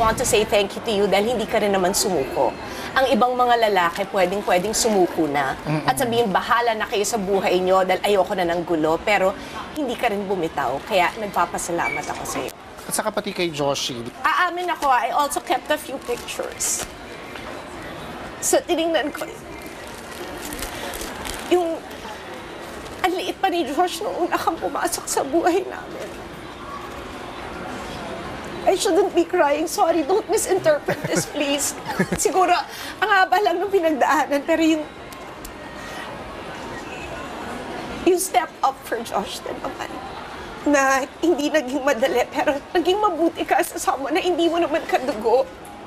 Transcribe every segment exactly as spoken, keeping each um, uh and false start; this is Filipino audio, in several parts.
want to say thank you to you dahil hindi ka rin naman sumuko. Ang ibang mga lalaki pwedeng-pwedeng sumuko na at sabihin, bahala na kayo sa buhay nyo dahil ayoko na ng gulo, pero hindi ka rin bumitaw. Kaya nagpapasalamat ako sa iyo. At saka pati kay Joshi. Aamin ako, I also kept a few pictures. So, tinignan ko, yung ang liit pa ni Josh nung una kang pumasok sa buhay namin. I shouldn't be crying. Sorry, don't misinterpret this, please. Siguro, ang haba lang ng pinagdaanan, pero yung yung step up for Josh din naman, na hindi naging madali, pero naging mabuti ka sa someone na hindi mo naman kadugo.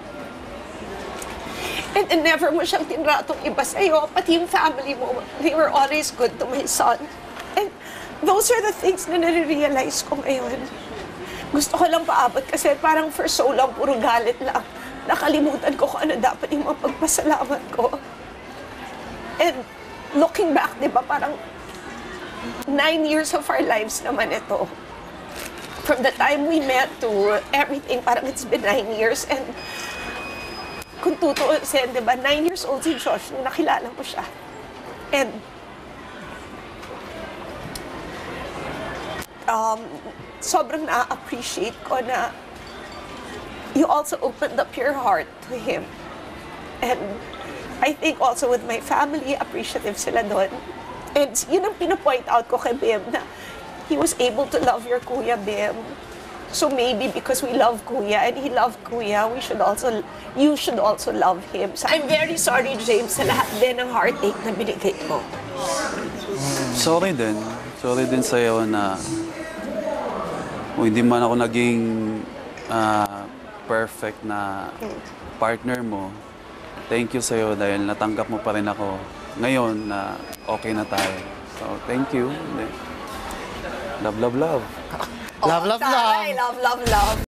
And, and never mo siyang tinratong iba sa'yo, pati yung family mo, they were always good to my son. And those are the things na nare-realize ko ngayon. Gusto ko lang paabot kasi parang for so long, puro galit lang. Nakalimutan ko kung ano dapat yung mapagpasalamat ko. And looking back, di ba, parang nine years of our lives naman ito. From the time we met to everything, parang it's been nine years. And kung tutuusin, di ba, nine years old si Josh nung nakilala mo siya. And um, sobrang na-appreciate ko na you also opened up your heart to him. And I think also with my family, appreciative sila doon. And yun ang pinapoint out ko kay Bim, na he was able to love your Kuya Bim. So maybe because we love Kuya and he loved Kuya, we should also, you should also love him. So I'm very sorry, James, sa lahat din ng heartache na binigay mo. Sorry din. Sorry din sa'yo na kung hindi man ako naging uh, perfect na partner mo, thank you sa'yo dahil natanggap mo pa rin ako ngayon na okay na tayo. So, thank you. Love, love, love. Love, love, love. Love, love, love.